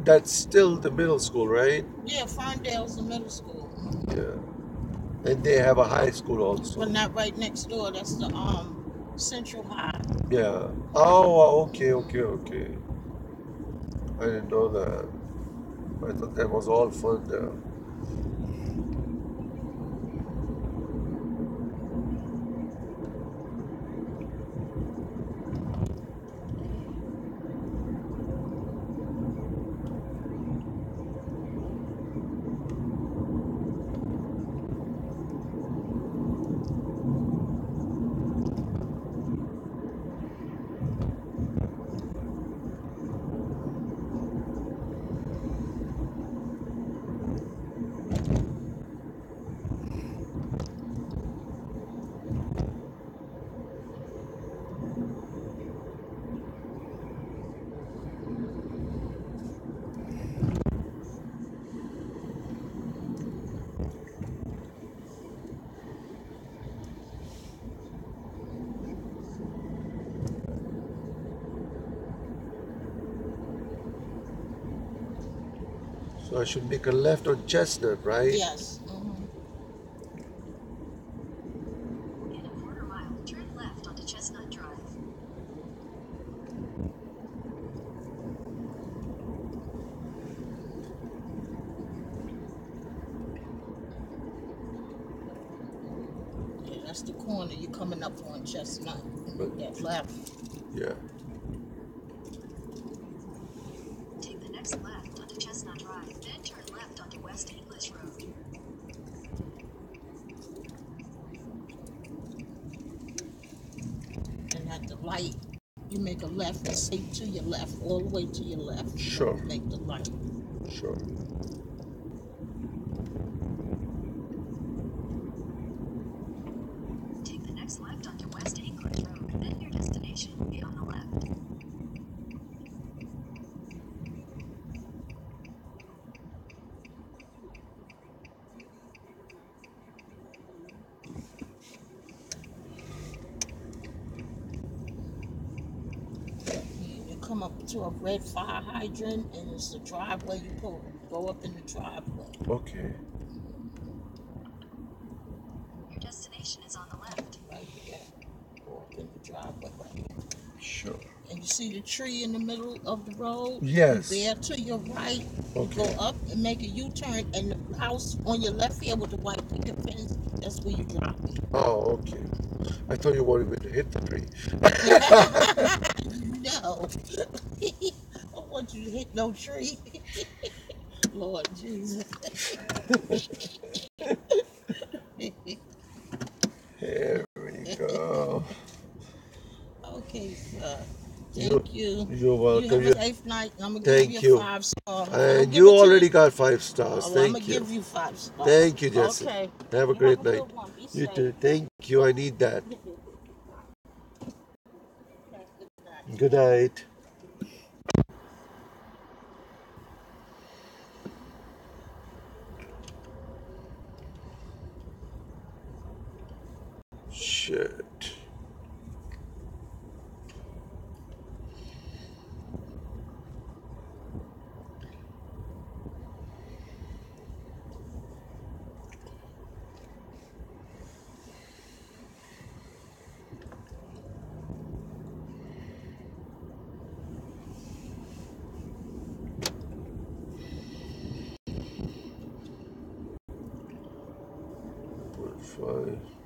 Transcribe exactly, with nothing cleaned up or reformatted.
that's still the middle school, right? Yeah, Ferndale's the middle school. Yeah. And they have a high school also. But not right next door. That's the um Central High. Yeah. Oh, okay, okay, okay. I didn't know that. I thought that was all fun there. So I should make a left on Chestnut, right? Yes. Mm-hmm. In a quarter mile, turn left onto Chestnut Drive. Yeah, that's the corner. You're coming up on Chestnut. But- That left. Yeah. Take the next left onto Chestnut Drive, then turn left onto West English Road. And at the light, you make a left and stay to your left, all the way to your left. Sure. Make the light. Sure. Take the next left onto West English Road, then your destination will be on the left. You come up to a red fire hydrant, and it's the driveway. You pull, go up in the driveway. Okay. Your destination is on the left. Right there. Go up in the driveway. Right there. Sure. And you see the tree in the middle of the road? Yes. There to your right, you Okay. go up and make a U-turn, and the house on your left here with the white picket fence, that's where you drop me. Oh, okay. I thought you wanted me to hit the tree. No. I don't want you to hit no tree. Lord Jesus. Here we go. Okay, sir. You- Thank you. You're You welcome. have You- a safe night. I'm gonna Thank give you you. a five star. And you already got five stars. I'm Thank gonna you. give you five stars. Thank you, Jesse. Okay. Have a You great have a night. good one. Be You safe. too. Thank you. I need that. Okay, good night. Good night. Shit. Point five.